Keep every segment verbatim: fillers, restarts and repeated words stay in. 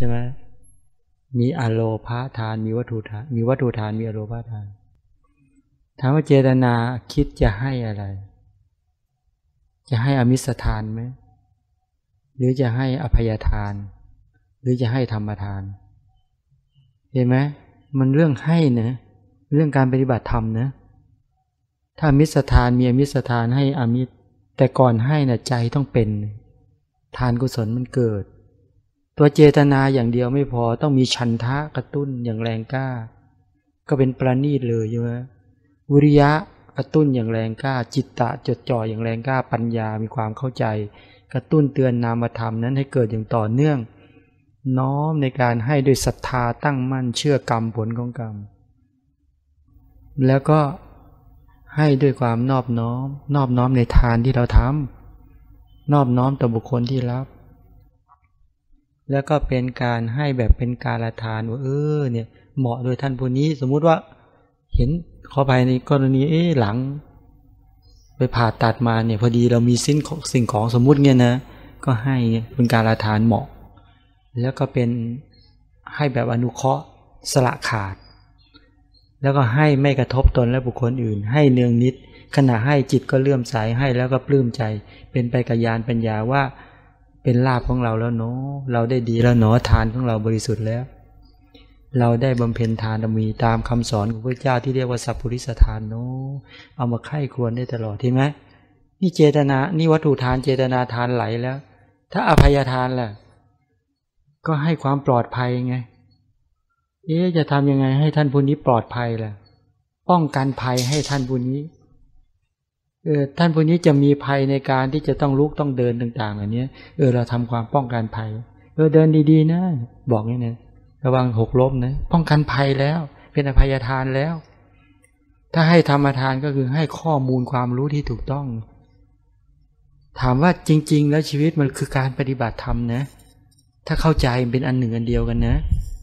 ช่ไหมมีอโลภาทานมีวัตถุทานมีวัตถุทานมีอโลภาทานถามว่าเจตนาคิดจะให้อะไรจะให้อมิสทานไหมหรือจะให้อภัยทานหรือจะให้ธรรมทานเห็นไหมมันเรื่องให้นะเรื่องการปฏิบัติธรรมนะถ้ามิสทานมีอมิสทานให้อมิสแต่ก่อนให้นะใจต้องเป็นทานกุศลมันเกิดตัวเจตนาอย่างเดียวไม่พอต้องมีฉันทะกระตุ้นอย่างแรงกล้าก็เป็นประณีตเลยใช่ไหมวิริยะกระตุ้นอย่างแรงกล้าจิตตะจดจ่ออย่างแรงกล้าปัญญามีความเข้าใจกระตุ้นเตือนนามธรรมนั้นให้เกิดอย่างต่อเนื่องน้อมในการให้ด้วยศรัทธาตั้งมั่นเชื่อกรรมผลของกรรมแล้วก็ให้ด้วยความนอบน้อมนอบน้อมในทานที่เราทำนอบน้อมต่อบุคคลที่รับแล้วก็เป็นการให้แบบเป็นกาลทานว่าเออเนี่ยเหมาะโดยท่านผู้นี้สมมุติว่าเห็นขอไปในกรณีเอ๊ะหลังไปผ่าตัดมาเนี่ยพอดีเรามีสิ่งของสิ่งของสมมุติเนี่ยนะก็ให้เป็นกาลทานเหมาะแล้วก็เป็นให้แบบอนุเคราะห์สละขาดแล้วก็ให้ไม่กระทบตนและบุคคลอื่นให้เนืองนิดขณะให้จิตก็เลื่อมใสให้แล้วก็ปลื้มใจเป็นไปกับญาณปัญญาว่าเป็นลาภของเราแล้วเนาะเราได้ดีแล้วเนาะทานของเราบริสุทธิ์แล้วเราได้บำเพ็ญทานมีตามคำสอนของพระเจ้าที่เรียกว่าสัพพุริสทานเนาะเอามาไข้ควรได้ตลอดใช่ไหมนี่เจตนานี่วัตถุทานเจตนาทานไหลแล้วถ้าอภัยทานล่ะก็ให้ความปลอดภัยไงเอ๊ะจะทำยังไงให้ท่านผู้นี้ปลอดภัยล่ะป้องกันภัยให้ท่านผู้นี้เออท่านผู้นี้จะมีภัยในการที่จะต้องลุกต้องเดินต่างๆอันนี้เออเราทำความป้องกันภัยเออเดินดีๆนะบอกนี่นะระวังหกล้มนะป้องกันภัยแล้วเป็นอภัยทานแล้วถ้าให้ธรรมทานก็คือให้ข้อมูลความรู้ที่ถูกต้องถามว่าจริงๆแล้วชีวิตมันคือการปฏิบัติธรรมนะถ้าเข้าใจเป็นอันหนึ่งอันเดียวกันนะ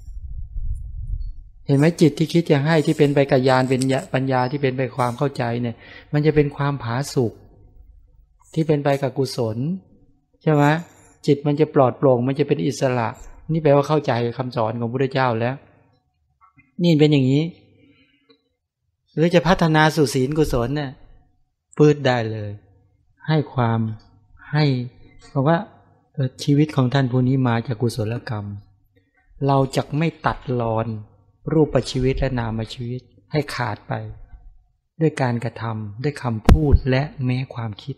เห็นไหมจิตที่คิดจะให้ที่เป็นไปกับญาณเป็นปัญญาที่เป็นไปความเข้าใจเนี่ยมันจะเป็นความผาสุกที่เป็นไปกับกุศลใช่ไหมจิตมันจะปลอดโปร่งมันจะเป็นอิสระนี่แปลว่าเข้าใจคำสอนของพระพุทธเจ้าแล้วนี่เป็นอย่างนี้หรือจะพัฒนาสู่ศีลกุศลเนี่ยปื้ดได้เลยให้ความให้บอกว่าชีวิตของท่านผู้นี้มาจากกุศลกรรมเราจะไม่ตัดรอนรูปชีวิตและนามชีวิตให้ขาดไปด้วยการกระทำด้วยคำพูดและแม้ความคิด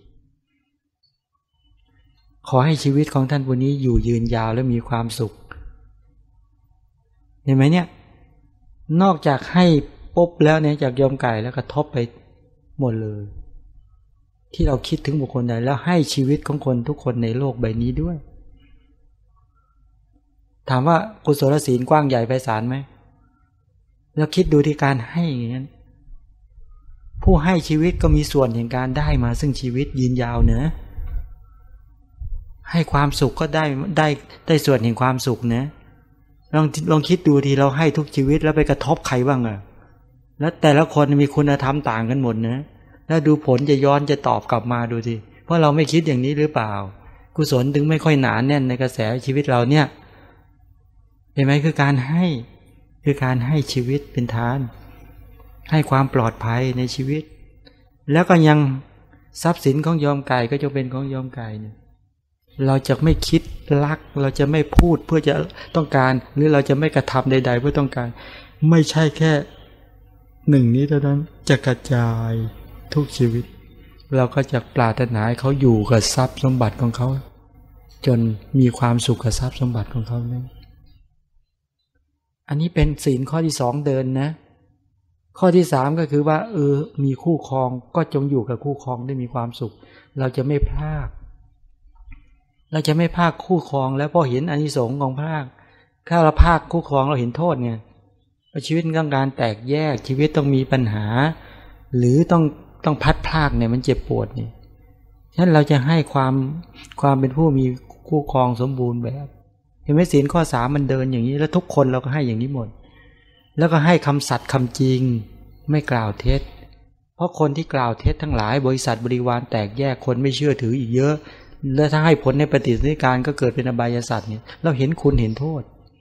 ขอให้ชีวิตของท่านผู้นี้อยู่ยืนยาวและมีความสุขเห็นไหมเนี่ยนอกจากให้ปุ๊บแล้วเนี่ยจากยอมไก่แล้วกระทบไปหมดเลยที่เราคิดถึงบุคคลใดแล้วให้ชีวิตของคนทุกคนในโลกใบนี้ด้วยถามว่ากุศลศีลกว้างใหญ่ไพศาลไหมแล้วคิดดูที่การให้อย่างนั้นผู้ให้ชีวิตก็มีส่วนแห่งการได้มาซึ่งชีวิตยืนยาวเนอะให้ความสุขก็ได้ได้ได้ส่วนแห่งความสุขเนอะลองลองคิดดูทีเราให้ทุกชีวิตแล้วไปกระทบใครบ้างอะแล้วแต่ละคนมีคุณธรรมต่างกันหมดนะแล้วดูผลจะย้อนจะตอบกลับมาดูสิเพราะเราไม่คิดอย่างนี้หรือเปล่ากุศลถึงไม่ค่อยหนาแน่นในกระแสชีวิตเราเนี่ยเห็นไหมคือการให้คือการให้ชีวิตเป็นทานให้ความปลอดภัยในชีวิตแล้วก็ยังทรัพย์สินของยอมไก่ก็จะเป็นของยอมไก่เนี่ยเราจะไม่คิดลักเราจะไม่พูดเพื่อจะต้องการหรือเราจะไม่กระทำใดๆเพื่อต้องการไม่ใช่แค่หนึ่งนี้เท่านั้นจะกระจายทุกชีวิตเราก็จะปรารถนาให้เขาอยู่กับทรัพย์สมบัติของเขาจนมีความสุขกับทรัพย์สมบัติของเขาเนี่ยอันนี้เป็นศีลข้อที่สองเดินนะข้อที่สามก็คือว่าเออมีคู่ครองก็จงอยู่กับคู่ครองได้มีความสุขเราจะไม่พลาดเราจะไม่พลาดคู่ครองแล้วพอเห็นอานิสงส์ของพลาดถ้าเราพลาดคู่ครองเราเห็นโทษไงชีวิตต้องการแตกแยกชีวิตต้องมีปัญหาหรือต้องต้องพัดพลาดเนี่ยมันเจ็บปวดนี่ฉะนั้นเราจะให้ความความเป็นผู้มีคู่ครองสมบูรณ์แบบเห็นไหมศีลข้อสามมันเดินอย่างนี้แล้วทุกคนเราก็ให้อย่างนี้หมดแล้วก็ให้คำสัตย์คำจริงไม่กล่าวเท็จเพราะคนที่กล่าวเท็จทั้งหลายบริษัทบริวารแตกแยกคนไม่เชื่อถืออีกเยอะแล้วถ้าให้ผลในปฏิสันธิการก็เกิดเป็นอบายสัตว์เนี่ยเราเห็นคุณเห็นโทษ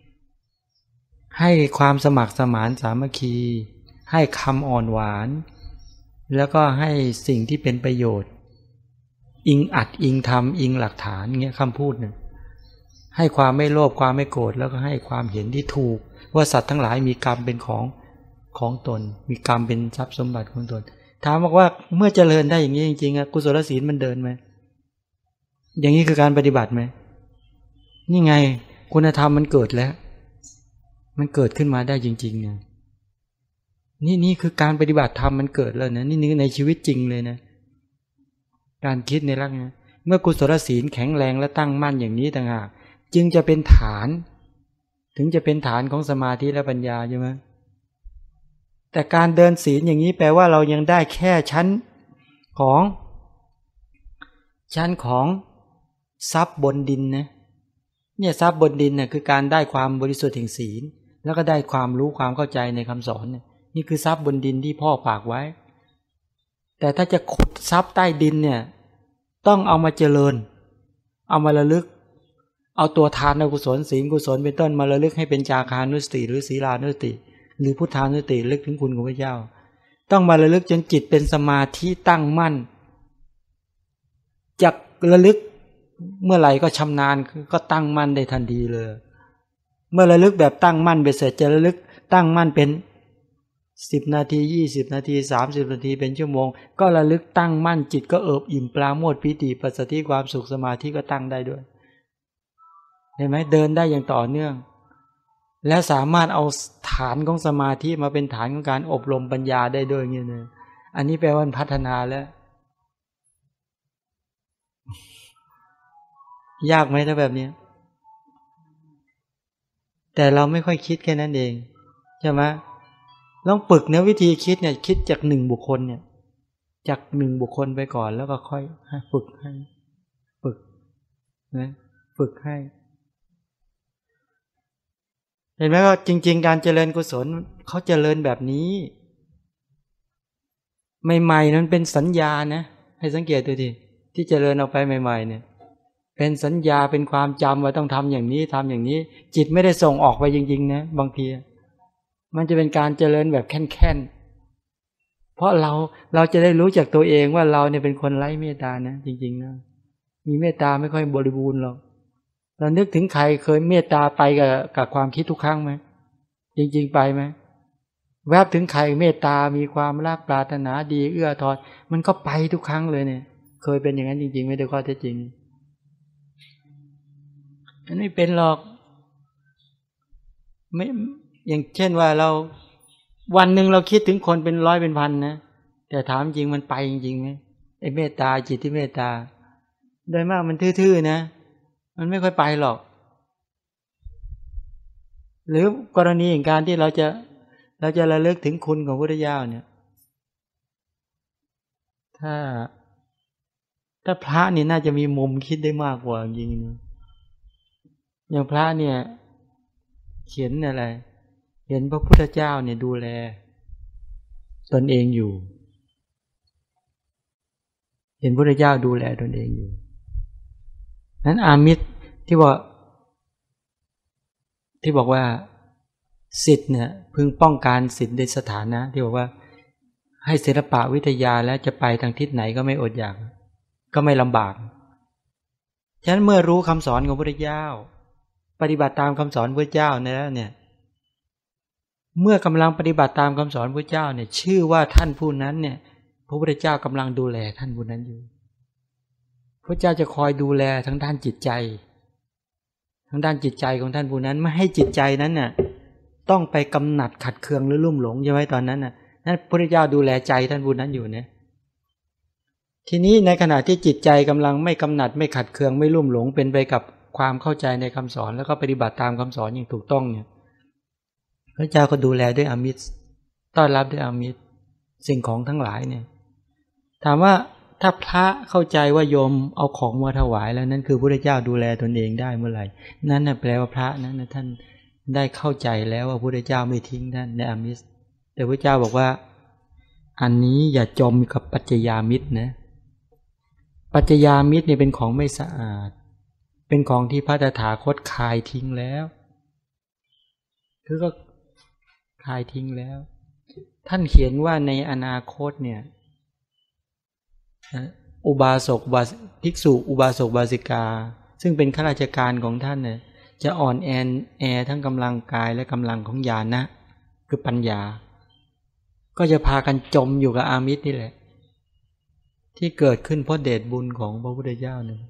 ให้ความสมัครสมานสามัคคีให้คำอ่อนหวานแล้วก็ให้สิ่งที่เป็นประโยชน์อิงอัดอิงธรรมอิงหลักฐานเงี้ยคำพูดเนี่ยให้ความไม่โลภความไม่โกรธแล้วก็ให้ความเห็นที่ถูกว่าสัตว์ทั้งหลายมีกรรมเป็นของของตนมีกรรมเป็นทรัพย์สมบัติของตนถามบอกว่าเมื่อเจริญได้อย่างนี้จริงๆอะกุศลศีลมันเดินไหมอย่างนี้คือการปฏิบัติไหมนี่ไงคุณธรรมมันเกิดแล้วมันเกิดขึ้นมาได้จริงๆนะนี่นี่คือการปฏิบัติธรรมมันเกิดแล้วนะนี่นี่ในชีวิตจริงเลยนะการคิดในลักษณะเมื่อกุศลศีลแข็งแรงและตั้งมั่นอย่างนี้ต่างหากจึงจะเป็นฐานถึงจะเป็นฐานของสมาธิและปัญญาใช่ไหมแต่การเดินศีลอย่างนี้แปลว่าเรายังได้แค่ชั้นของชั้นของทรัพย์บนดินนะเนี่ยทรัพย์บนดินเนี่ยคือการได้ความบริสุทธิ์แห่งศีลแล้วก็ได้ความรู้ความเข้าใจในคำสอนเนี่ยนี่คือทรัพย์บนดินที่พ่อฝากไว้แต่ถ้าจะขุดทรัพย์ใต้ดินเนี่ยต้องเอามาเจริญเอามาระลึกเอาตัวทานกุศลศีลกุศลเป็นต้นมาระลึกให้เป็นจาคานุสติหรือศีลานุสติหรือพุทธานุสติระลึกถึงคุณของพระเจ้าต้องมาระลึกจนจิตเป็นสมาธิตั้งมั่นจากระลึกเมื่อไหร่ก็ชำนาญก็ตั้งมั่นได้ทันทีเลยเมื่อระลึกแบบตั้งมั่นไปเสร็จจะระลึกตั้งมั่นเป็นสิบนาทียี่สิบนาทีสามสิบนาทีเป็นชั่วโมงก็ระลึกตั้งมั่นจิตก็เอิบอิ่มปราโมทย์ปิติปัสสัทธิความสุขสมาธิก็ตั้งได้ด้วยเห็นไหมเดินได้อย่างต่อเนื่องและสามารถเอาฐานของสมาธิมาเป็นฐานของการอบรมปัญญาได้ด้วยอย่างนี้นะอันนี้แปลว่าพัฒนาแล้วยากไหมถ้าแบบนี้แต่เราไม่ค่อยคิดแค่นั้นเองใช่ไหมลองฝึกนะวิธีคิดเนี่ยคิดจากหนึ่งบุคคลเนี่ยจากหนึ่งบุคคลไปก่อนแล้วก็ค่อยฝึกให้ฝึกนะฝึกให้เห็นไหมว่าจริงๆการเจริญกุศลเขาเจริญแบบนี้ใหม่ๆนั้นเป็นสัญญานะให้สังเกตดูดิที่เจริญออกไปใหม่ๆเนี่ยเป็นสัญญาเป็นความจำว่าต้องทำอย่างนี้ทำอย่างนี้จิตไม่ได้ส่งออกไปจริงๆนะบางทีมันจะเป็นการเจริญแบบแค่นๆเพราะเราเราจะได้รู้จักตัวเองว่าเราเนี่ยเป็นคนไร้เมตตานะจริงๆนะมีเมตตาไม่ค่อยบริบูรณ์หรอกเรานึกถึงใครเคยเมตตาไปกับกับความคิดทุกครั้งไหมจริงๆไปไหมแวบถึงใครเมตตามีความรักปรารถนาดีเอื้อทอนมันก็ไปทุกครั้งเลยเนี่ยเคยเป็นอย่างนั้นจริงๆไม่ได้ข้อเท็จจริงอันนี้เป็นหรอกไม่อย่างเช่นว่าเราวันหนึ่งเราคิดถึงคนเป็นร้อยเป็นพันนะแต่ถามจริงมันไปจริงๆไหมไอ้เมตตาจิตที่เมตตาโดยมากมันทื่อๆนะมันไม่ค่อยไปหรอกหรือกรณีอย่างการที่เราจะเราจะระลึกถึงคุณของพระพุทธเจ้าเนี่ยถ้าถ้าพระนี่น่าจะมีมุมคิดได้มากกว่าจริงๆอย่างพระเนี่ยเขียนอะไรเห็นพระพุทธเจ้าเนี่ยดูแลตนเองอยู่เห็นพระพุทธเจ้าดูแลตนเองอยู่นั้นอามิตรที่บอกที่บอกว่าศิษย์เนี่ยพึงป้องกันศิษย์ในสถานะที่บอกว่าให้ศิลปะวิทยาแล้วจะไปทางทิศไหนก็ไม่อดอยากก็ไม่ลำบากฉะนั้นเมื่อรู้คำสอนของพระพุทธเจ้าปฏิบัติตามคำสอนพระเจ้าแล้วเนี่ยเมื่อกำลังปฏิบัติตามคำสอนพระเจ้าเนี่ยชื่อว่าท่านผู้นั้นเนี่ยพระพุทธเจ้ากำลังดูแลท่านผู้นั้นอยู่พระเจ้าจะคอยดูแลทั้งด้านจิตใจทั้งด้านจิตใจของท่านผู้นั้นไม่ให้จิตใจนั้นน่ะต้องไปกำหนัดขัดเคืองหรือลุ่มหลงใช่ไหมตอนนั้นน่ะนั้นพระพุทธเจ้าดูแลใจท่านผู้นั้นอยู่เนี่ยทีนี้ในขณะที่จิตใจกำลังไม่กำหนัดไม่ขัดเคืองไม่ลุ่มหลงเป็นไปกับความเข้าใจในคำสอนแล้วก็ปฏิบัติตามคำสอนอย่างถูกต้องเนี่ยพระเจ้าก็ดูแลด้วยอมิตรต้อนรับด้วยอมิตรสิ่งของทั้งหลายเนี่ยถามว่าถ้าพระเข้าใจว่าโยมเอาของมาถวายแล้วนั่นคือพระพุทธเจ้าดูแลตนเองได้เมื่อไหร่นั่นน่ะแปลว่าพระนั้นนะท่านได้เข้าใจแล้วว่าพระพุทธเจ้าไม่ทิ้งท่านในอมิตรแต่พระเจ้าบอกว่าอันนี้อย่าจมกับปัจจยามิตรนะปัจจยามิตรเนี่ยเป็นของไม่สะอาดเป็นของที่พระตถาคตคายทิ้งแล้วคือก็คลายทิ้งแล้วท่านเขียนว่าในอนาคตเนี่ยอุบาสกภิกษุอุบาสกบาสิกาซึ่งเป็นข้าราชการของท่านเนี่ยจะอ่อนแอแอทั้งกำลังกายและกำลังของญาณนะคือปัญญาก็จะพากันจมอยู่กับอามิตรนี่แหละที่เกิดขึ้นเพราะเดชบุญของพระพุทธเจ้าเนี่ย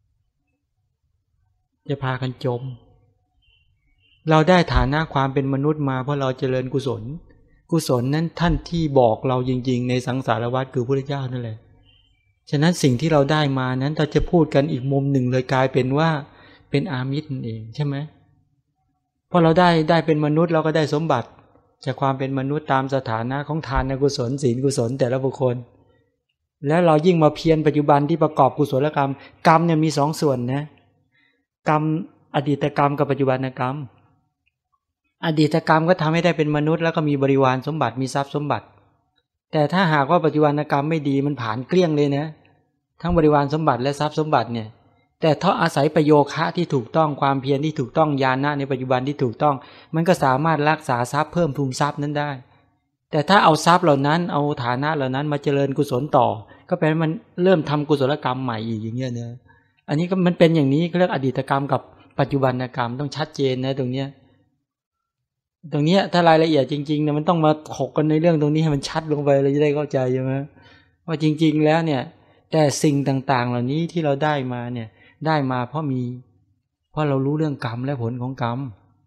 จะพากันจมเราได้ฐานะความเป็นมนุษย์มาเพราะเราเจริญกุศลกุศลนั้นท่านที่บอกเราจริงๆในสังสารวัฏคือพระพุทธเจ้านั่นแหละฉะนั้นสิ่งที่เราได้มานั้นเราจะพูดกันอีกมุมหนึ่งเลยกลายเป็นว่าเป็นอามิตรนั่นเองใช่ไหมพอเราได้ได้เป็นมนุษย์เราก็ได้สมบัติจากความเป็นมนุษย์ตามสถานะของทานกุศลศีลกุศลแต่ละบุคคลแล้วเรายิ่งมาเพียรปัจจุบันที่ประกอบกุศลกรรมกรรมเนี่ยมีสองส่วนนะกรรมอดีตกรรมกับปัจจุบันกรรมอดีตกรรมก็ทำให้ได้เป็นมนุษย์แล้วก็มีบริวารสมบัติมีทรัพย์สมบัติแต่ถ้าหากว่าปัจจุบันกรรมไม่ดีมันผ่านเกลี้ยงเลยนะทั้งบริวารสมบัติและทรัพย์สมบัติเนี่ยแต่ถ้าอาศัยประโยคะที่ถูกต้องความเพียรที่ถูกต้องญาณะในปัจจุบันที่ถูกต้องมันก็สามารถรักษาทรัพย์เพิ่มพูนทรัพย์นั้นได้แต่ถ้าเอาทรัพย์เหล่านั้นเอาฐานะเหล่านั้นมาเจริญกุศลต่อก็แปลว่ามันเริ่มทำกุศลกรรมใหม่อีกอย่างเงี้ยเนอะอันนี้ก็มันเป็นอย่างนี้เขาเรียกอดีตกรรมกับปัจจุบันกรรมต้องชัดเจนนะตรงเนี้ยตรงเนี้ยถ้ารายละเอียดจริงๆเนี่ยมันต้องมาถกกันในเรื่องตรงนี้ให้มันชัดลงไปเราจะได้เข้าใจใช่ไหมว่าจริงๆแล้วเนี่ยแต่สิ่งต่างๆเหล่านี้ที่เราได้มาเนี่ยได้มาเพราะมีเพราะเรารู้เรื่องกรรมและผลของกรรม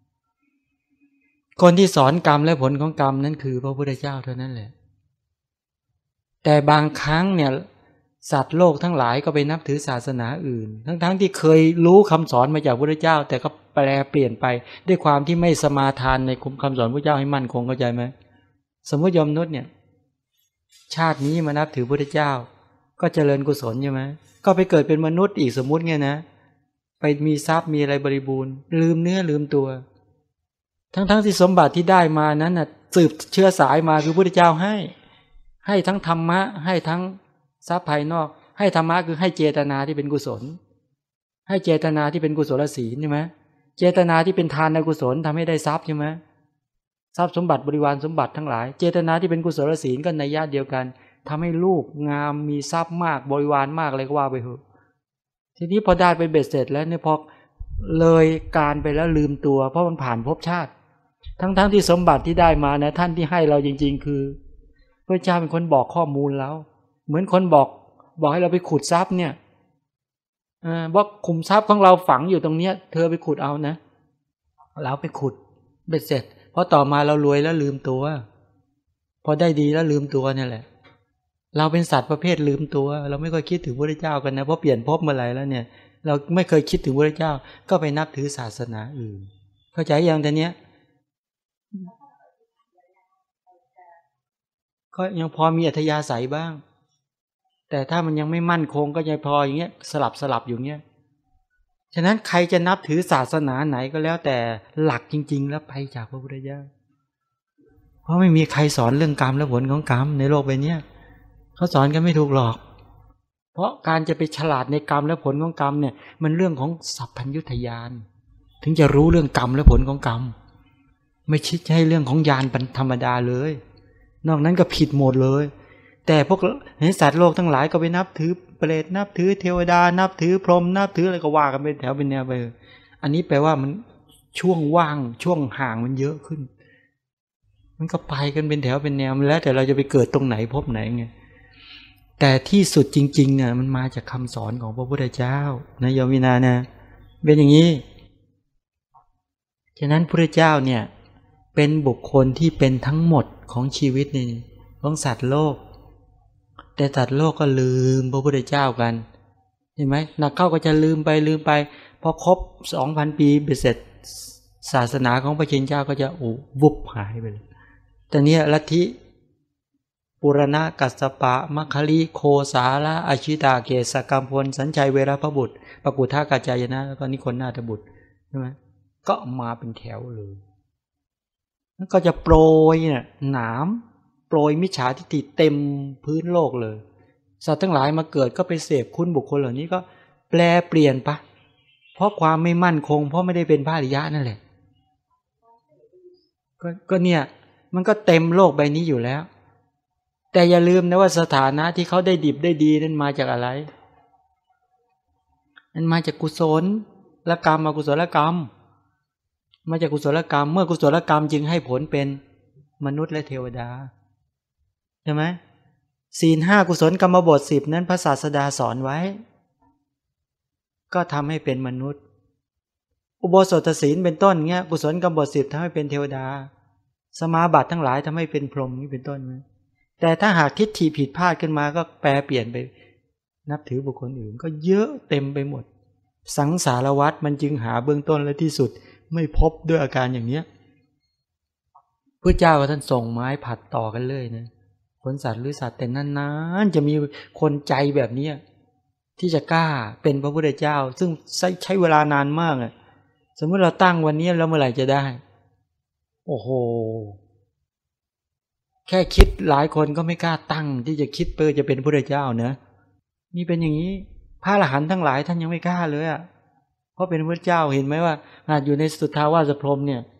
คนที่สอนกรรมและผลของกรรมนั้นคือพระพุทธเจ้าเท่านั้นแหละแต่บางครั้งเนี่ยสัตว์โลกทั้งหลายก็ไปนับถือศาสนาอื่นทั้งๆที่เคยรู้คำสอนมาจากพระพุทธเจ้าแต่ก็แปลเปลี่ยนไปด้วยความที่ไม่สมาทานในคำสอนพระเจ้าให้มั่นคงเข้าใจไหมสมมติยมนุษย์เนี่ยชาตินี้มานับถือพระพุทธเจ้าก็เจริญกุศลใช่ไหมก็ไปเกิดเป็นมนุษย์อีกสมมุติไงนะไปมีทรัพย์มีอะไรบริบูรณ์ลืมเนื้อลืมตัวทั้งๆที่สมบัติที่ได้มานั้นน่ะสืบเชื้อสายมาคือพระพุทธเจ้าให้ให้ทั้งธรรมะให้ทั้งทรัพย์ภายนอกให้ธรรมะคือให้เจตนาที่เป็นกุศลให้เจตนาที่เป็นกุศลศีลใช่ไหมเจตนาที่เป็นทานในกุศลทำให้ได้ทรัพย์ใช่ไหมทรัพย์สมบัติบริวารสมบัติทั้งหลายเจตนาที่เป็นกุศลศีลก็ในญาติเดียวกันทำให้ลูกงามมีทรัพย์มากบริวารมากอะไรก็ว่าไปเถอะทีนี้พอได้ไปเบ็ดเสร็จแล้วเนี่ยพอเลยการไปแล้วลืมตัวเพราะมันผ่านภพชาติทั้งๆ ท, ที่สมบัติที่ได้มานะท่านที่ให้เราจริงๆคือพระเจ้าเป็นคนบอกข้อมูลแล้วเหมือนคนบอกบอกให้เราไปขุดทรัพย์เนี่ยว่าขุมทรัพย์ของเราฝังอยู่ตรงเนี้ยเธอไปขุดเอานะเราไปขุดเบ็ดเสร็จเพราะต่อมาเรารวยแล้วลืมตัวพอได้ดีแล้วลืมตัวเนี่ยแหละเราเป็นสัตว์ประเภทลืมตัวเราไม่ค่อยคิดถึงพระเจ้ากันนะเพราะเปลี่ยนภพเมื่อไหร่แล้วเนี่ยเราไม่เคยคิดถึงพระเจ้าก็ไปนับถือศาสนาอื่นเข้าใจยังแต่เนี้ยก็ยังพอมีอัธยาศัยบ้างแต่ถ้ามันยังไม่มั่นคงก็ยังพออย่างเงี้ยสลับสลับอยู่เงี้ยฉะนั้นใครจะนับถือศาสนาไหนก็แล้วแต่หลักจริงๆแล้วไปจากพระพุทธเจ้าเพราะไม่มีใครสอนเรื่องกรรมและผลของกรรมในโลกใบนี้เขาสอนกันไม่ถูกหรอกเพราะการจะไปฉลาดในกรรมและผลของกรรมเนี่ยมันเรื่องของสัพพัญญุตญาณถึงจะรู้เรื่องกรรมและผลของกรรมไม่คิดให้เรื่องของญาณธรรมดาเลยนอกนั้นก็ผิดหมดเลยแต่พวกเห็นสัตว์โลกทั้งหลายก็ไปนับถือเปรตนับถือเทวดานับถือพรหมนับถืออะไรก็ว่ากันเป็นแถวเป็นแนวไปอันนี้แปลว่ามันช่วงว่างช่วงห่างมันเยอะขึ้นมันก็ไปกันเป็นแถวเป็นแนวแล้วแต่เราจะไปเกิดตรงไหนพบไหนไงแต่ที่สุดจริงๆเนี่ยมันมาจากคำสอนของพระพุทธเจ้านะโยมวินานะเป็นอย่างนี้ฉะนั้นพระพุทธเจ้าเนี่ยเป็นบุคคลที่เป็นทั้งหมดของชีวิตนี่ของสัตว์โลกแต่สัตว์โลกก็ลืมพระพุทธเจ้ากันเห็นไหมนักเข้าก็จะลืมไปลืมไปพอครบ สองพัน ปีเบ็ดเสร็จศาสนาของพระชินเจ้าก็จะโอ้วุบหายไปเลยแต่เนี้ยลัทธิปุรณะกัสสปะมัคคลิโคสาละอาชิตาเกศกัมพลสัญชัยเวรพบุตรปกุทากาจายนะแล้วก็นิคนนาถบุตรใช่ไหมก็มาเป็นแถวเลยแล้วก็จะโปรยเนี่ยหนามโปรยมิจฉาทิฏฐิเต็มพื้นโลกเลยสัตว์ทั้งหลายมาเกิดก็ไปเสพคุณบุคคลเหล่านี้ก็แปลเปลี่ยนปะเพราะความไม่มั่นคงเพราะไม่ได้เป็นพระอริยะนั่นแหละก็ก็เนี่ยมันก็เต็มโลกใบนี้อยู่แล้วแต่อย่าลืมนะว่าสถานะที่เขาได้ดิบได้ดีนั้นมาจากอะไรมันมาจากกุศลและกรรมอกุศลกรรมมาจากกุศลกรรมเมื่อกุศลกรรมจึงให้ผลเป็นมนุษย์และเทวดาใช่ไหมศีลห้ากุศลกรรมบทสิบนั้นพระศาสดาสอนไว้ก็ทำให้เป็นมนุษย์อุโบสถศีลเป็นต้นเงี้ยกุศลกรรมบทสิบทำให้เป็นเทวดาสมาบัติทั้งหลายทำให้เป็นพรหมนี่เป็นต้นไหมแต่ถ้าหากทิฏฐิผิดพลาดขึ้นมาก็แปลเปลี่ยนไปนับถือบุคคลอื่นก็เยอะเต็มไปหมดสังสารวัฏมันจึงหาเบื้องต้นและที่สุดไม่พบด้วยอาการอย่างเนี้ยพระเจ้าท่านส่งไม้ผัดต่อกันเลยนะผลสัตว์หรือสัตว์แต่นานๆจะมีคนใจแบบนี้ที่จะกล้าเป็นพระพุทธเจ้าซึ่งใช้เวลานานมากอ่ะสมมติเราตั้งวันนี้แล้วเมื่อไหร่จะได้โอ้โหแค่คิดหลายคนก็ไม่กล้าตั้งที่จะคิดเพื่อจะเป็นพระพุทธเจ้านะนี่เป็นอย่างนี้พระอรหันต์ทั้งหลายท่านยังไม่กล้าเลยอ่ะเพราะเป็นพระเจ้าเห็นไหมว่าอาจอยู่ในสุทธาวาสพรหมเนี่ย